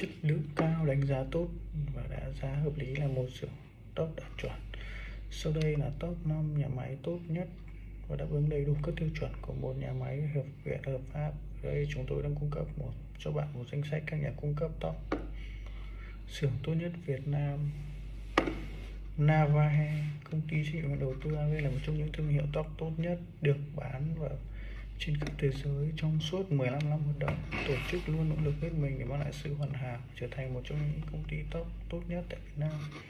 chất lượng cao, đánh giá tốt và đã giá hợp lý là một xưởng tóc đạt chuẩn. Sau đây là top 5 nhà máy tốt nhất và đáp ứng đầy đủ các tiêu chuẩn của một nhà máy hợp viện hợp pháp. Ở đây chúng tôi đang cung cấp cho bạn một danh sách các nhà cung cấp tóc. Xưởng tốt nhất Việt Nam, Navahair. Công ty trách nhiệm đầu tư AV là một trong những thương hiệu tóc tốt nhất được bán và trên khắp thế giới trong suốt 15 năm hoạt động. Tổ chức luôn nỗ lực hết mình để mang lại sự hoàn hảo, trở thành một trong những công ty tóc tốt nhất tại Việt Nam.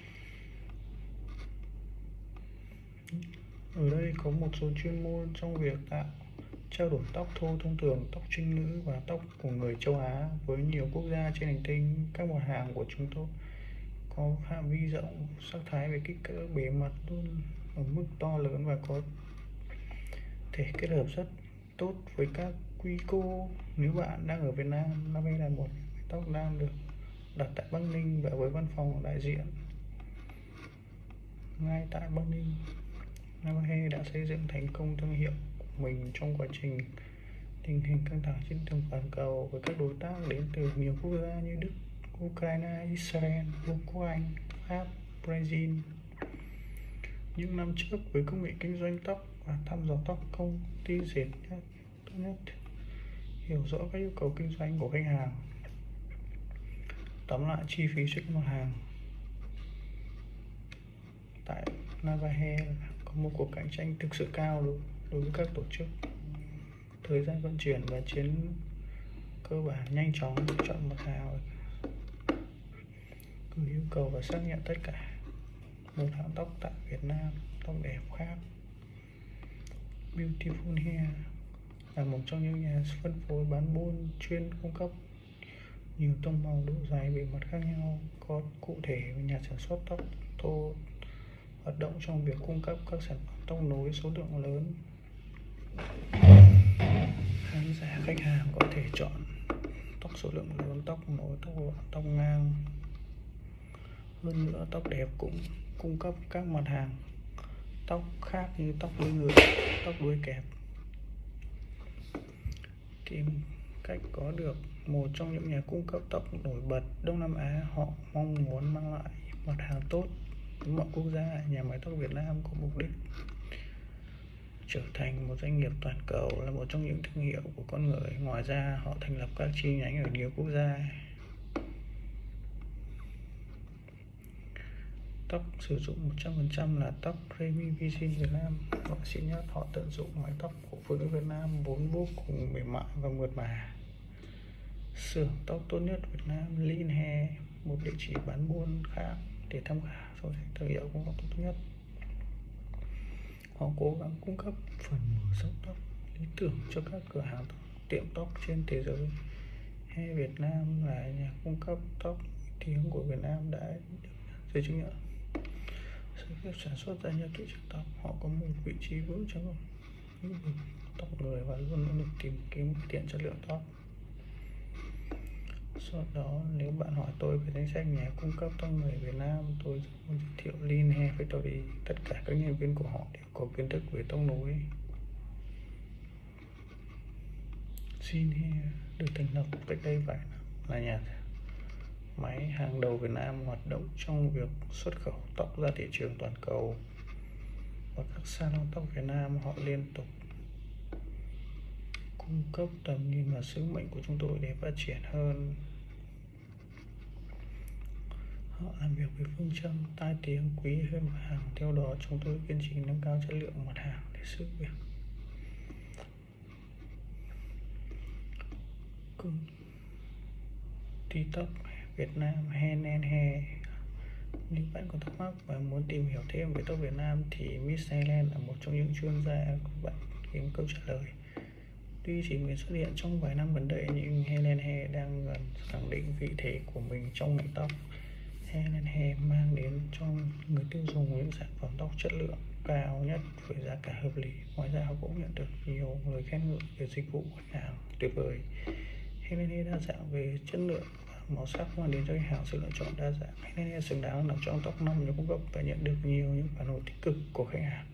Ở đây có một số chuyên môn trong việc trao đổi tóc thô thông thường, tóc trinh nữ và tóc của người châu Á với nhiều quốc gia trên hành tinh. Các mặt hàng của chúng tôi có phạm vi rộng, sắc thái về kích cỡ bề mặt luôn ở mức to lớn và có thể kết hợp rất tốt với các quy cô. Nếu bạn đang ở Việt Nam, Navahair là một tóc đang được đặt tại Bắc Ninh và với văn phòng đại diện ngay tại Bắc Ninh. Navahair đã xây dựng thành công thương hiệu của mình trong quá trình tình hình căng thẳng trên trường toàn cầu với các đối tác đến từ nhiều quốc gia như Đức, Ukraine, Israel, Vương quốc Anh, Pháp, Brazil. Những năm trước với công nghệ kinh doanh tóc và thăm dò tóc, công ty dệt tốt nhất hiểu rõ các yêu cầu kinh doanh của khách hàng. Tóm lại, chi phí cho các mặt hàng tại Navahair có một cuộc cạnh tranh thực sự cao đối với các tổ chức. Thời gian vận chuyển và chiến cơ bản nhanh chóng chọn mặt hàng, gửi yêu cầu và xác nhận tất cả. Một hãng tóc tại Việt Nam, tóc đẹp khác. Beautiful Hair là một trong những nhà phân phối bán buôn chuyên cung cấp nhiều tông màu, độ dài, bề mặt khác nhau. Có cụ thể nhà sản xuất tóc thô hoạt động trong việc cung cấp các sản phẩm tóc nối số lượng lớn. Khán giả khách hàng có thể chọn tóc số lượng lớn, tóc nối, tóc ngang. Hơn nữa, tóc đẹp cũng cung cấp các mặt hàng tóc khác như tóc đuôi ngựa, tóc đuôi kẹp. Tìm cách có được một trong những nhà cung cấp tóc nổi bật Đông Nam Á, họ mong muốn mang lại mặt hàng tốt với mọi quốc gia. Nhà máy tóc Việt Nam có mục đích trở thành một doanh nghiệp toàn cầu, là một trong những thương hiệu của con người. Ngoài ra, họ thành lập các chi nhánh ở nhiều quốc gia. Tóc sử dụng 100% là tóc Remy Virgin Việt Nam. Họ xịn nhất, họ tận dụng mái tóc của phụ nữ Việt Nam vốn vô cùng mềm mại và mượt mà. Xưởng tóc tốt nhất Việt Nam, Lean Hair, một địa chỉ bán buôn khác để tham khảo so với thương hiệu cung cấp tốt nhất. Họ cố gắng cung cấp phần mở rộng tóc lý tưởng cho các cửa hàng tiệm tóc trên thế giới. Hair Việt Nam là nhà cung cấp tóc tiếng của Việt Nam đã được giấy chứng nhận sau khi sản xuất ra nhập thị trường tóc. Họ có một vị trí vững trong lĩnh vực tóc người và luôn nỗ lực tìm kiếm cải thiện chất lượng tóc. Sau đó, nếu bạn hỏi tôi về danh sách nhà cung cấp tóc người Việt Nam, tôi muốn giới thiệu Lean Hair Factory. Tất cả các nhân viên của họ đều có kiến thức về tóc nối. Lean Hair được thành lập cách đây vài năm, là nhà máy hàng đầu Việt Nam hoạt động trong việc xuất khẩu tóc ra thị trường toàn cầu. Và các salon tóc Việt Nam, họ liên tục cung cấp tầm nhìn và sứ mệnh của chúng tôi để phát triển hơn. Họ làm việc với phương châm tai tiếng quý hơn vàng. Theo đó, chúng tôi kiên trì nâng cao chất lượng mặt hàng để sự việc. Công ty tóc Việt Nam, Hen Hair. Nếu bạn có thắc mắc và muốn tìm hiểu thêm về tóc Việt Nam thì Miss Thailand là một trong những chuyên gia của bạn kiếm câu trả lời. Tuy chỉ mới xuất hiện trong vài năm gần đây, nhưng Helen Hair đang dần khẳng định vị thế của mình trong ngành tóc. Helen Hair mang đến cho người tiêu dùng những sản phẩm tóc chất lượng cao nhất với giá cả hợp lý. Ngoài ra, họ cũng nhận được nhiều lời khen ngợi về dịch vụ khách hàng tuyệt vời. Helen Hair đa dạng về chất lượng và màu sắc mang đến cho khách hàng sự lựa chọn đa dạng. Helen Hair xứng đáng nằm trong top 5 nhà cung cấp và nhận được nhiều những phản hồi tích cực của khách hàng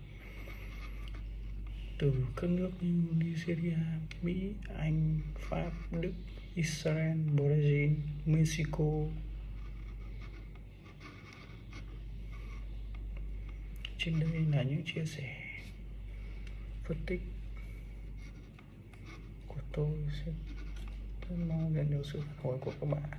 từ các nước như Nigeria, Mỹ, Anh, Pháp, Đức, Israel, Brazil, Mexico. Trên đây là những chia sẻ phân tích của tôi, sẽ rất mong nhận được sự phản hồi của các bạn.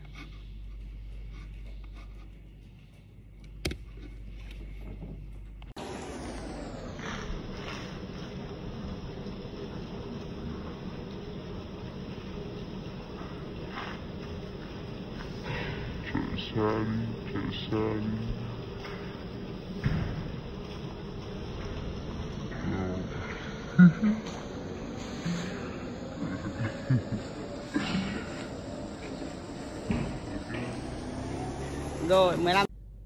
Chạy xa đi. Rồi 15.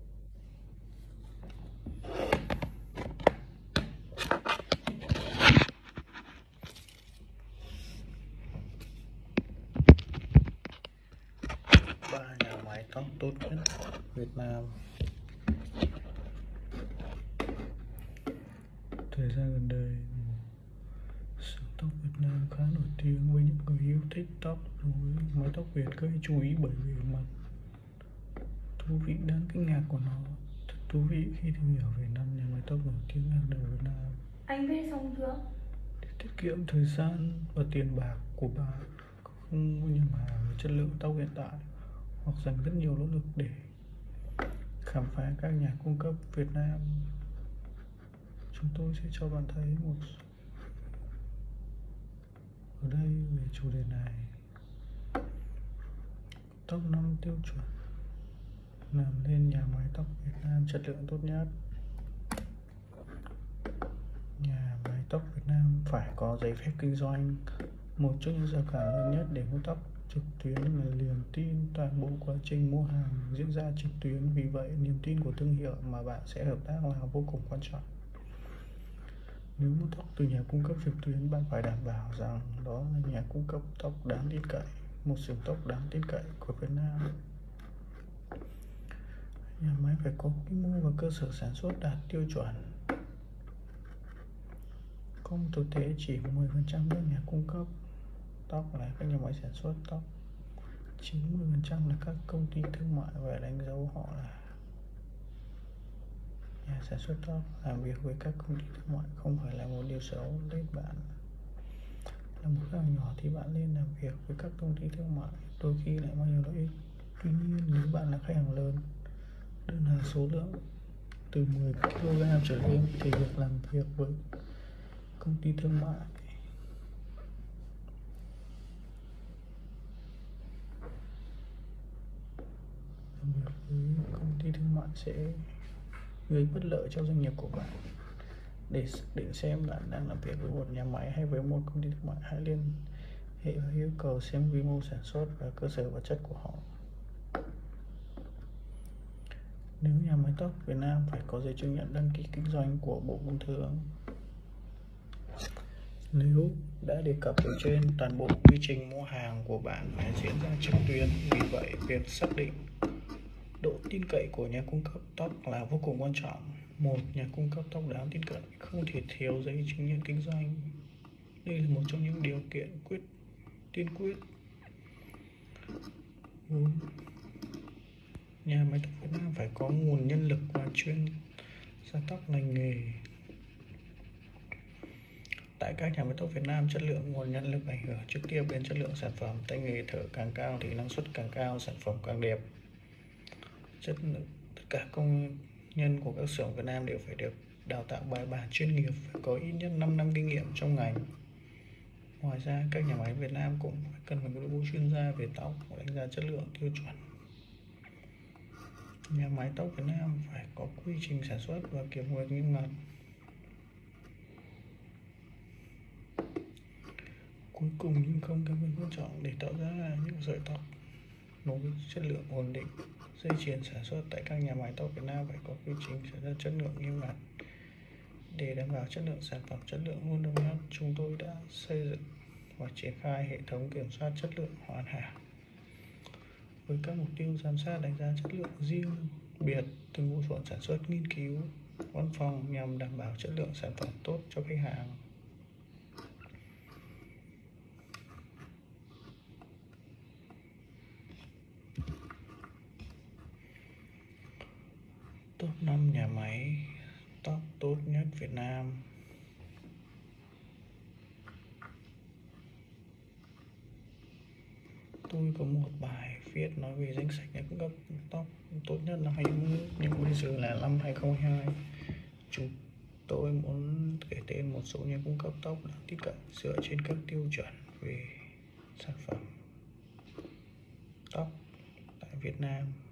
Ba nhà máy tóc tốt nhất Việt Nam. Thời gian gần đây, xưởng tóc Việt Nam khá nổi tiếng với những người yêu thích tóc đối với mái tóc Việt gây chú ý bởi vì mặt thú vị đáng kinh ngạc của nó. Thật thú vị khi tìm hiểu về 5 nhà máy tóc nổi tiếng hàng đầu Việt Nam. Anh viết xong chưa? Để tiết kiệm thời gian và tiền bạc của bạn, không có nhầm hàng với chất lượng tóc hiện tại, hoặc dành rất nhiều nỗ lực để khám phá các nhà cung cấp Việt Nam, chúng tôi sẽ cho bạn thấy một ở đây về chủ đề này. Top 5 tiêu chuẩn làm nên nhà máy tóc Việt Nam chất lượng tốt nhất. Nhà máy tóc Việt Nam phải có giấy phép kinh doanh. Một trong những rào cản lớn nhất để mua tóc trực tuyến là niềm tin. Toàn bộ quá trình mua hàng diễn ra trực tuyến, vì vậy niềm tin của thương hiệu mà bạn sẽ hợp tác là vô cùng quan trọng. Nếu mua tóc từ nhà cung cấp trực tuyến, bạn phải đảm bảo rằng đó là nhà cung cấp tóc đáng tin cậy, một xưởng tóc đáng tin cậy của Việt Nam. Nhà máy phải có quy mô và cơ sở sản xuất đạt tiêu chuẩn. Không thực tế chỉ 10% các nhà cung cấp tóc là các nhà máy sản xuất tóc, 90% là các công ty thương mại, và đánh dấu họ là nhà sản xuất tóc. Làm việc với các công ty thương mại không phải là một điều xấu. Nên bạn là một khách hàng nhỏ thì bạn nên làm việc với các công ty thương mại, đôi khi lại mang nhiều lợi ích. Tuy nhiên, nếu bạn là khách hàng lớn, đơn hàng số lượng từ 10 kg trở lên, thì việc làm việc với công ty thương mại sẽ gây bất lợi cho doanh nghiệp của bạn. Để xác định xem bạn đang làm việc với một nhà máy hay với một công ty thương mại, hãy liên hệ và yêu cầu xem quy mô sản xuất và cơ sở vật chất của họ. Nếu nhà máy tóc Việt Nam phải có giấy chứng nhận đăng ký kinh doanh của Bộ Công Thương. Nếu đã đề cập ở trên, toàn bộ quy trình mua hàng của bạn phải diễn ra trực tuyến, vì vậy việc xác định độ tin cậy của nhà cung cấp tóc là vô cùng quan trọng. Một nhà cung cấp tóc đáng tin cậy không thể thiếu giấy chứng nhận kinh doanh. Đây là một trong những điều kiện tiên quyết. 4. Nhà máy tóc Việt Nam phải có nguồn nhân lực và chuyên gia tóc ngành nghề. Tại các nhà máy tóc Việt Nam, chất lượng nguồn nhân lực ảnh hưởng trực tiếp đến chất lượng sản phẩm. Tay nghề thợ càng cao thì năng suất càng cao, sản phẩm càng đẹp. Tất cả công nhân của các xưởng Việt Nam đều phải được đào tạo bài bản chuyên nghiệp, phải có ít nhất 5 năm kinh nghiệm trong ngành. Ngoài ra, các nhà máy Việt Nam cũng cần phải có đội ngũ chuyên gia về tóc đánh giá chất lượng tiêu chuẩn. Nhà máy tóc Việt Nam phải có quy trình sản xuất và kiểm duyệt nghiêm ngặt. Cuối cùng nhưng không kém phần quan trọng, để tạo ra những sợi tóc nối chất lượng ổn định, dây chuyền sản xuất tại các nhà máy tóc Việt Nam phải có quy trình sản xuất chất lượng nghiêm ngặt. Để đảm bảo chất lượng sản phẩm, chất lượng luôn đồng nhất, chúng tôi đã xây dựng và triển khai hệ thống kiểm soát chất lượng hoàn hảo với các mục tiêu giám sát, đánh giá chất lượng riêng biệt từng bộ phận sản xuất, nghiên cứu văn phòng nhằm đảm bảo chất lượng sản phẩm tốt cho khách hàng. Top 5 nhà máy tóc tốt nhất Việt Nam. Tôi có một bài viết nói về danh sách nhà cung cấp tóc tốt nhất năm 2021, nhưng bây giờ là năm 2022. Chúng tôi muốn kể tên một số nhà cung cấp tóc đáng tin cậy dựa trên các tiêu chuẩn về sản phẩm tóc tại Việt Nam.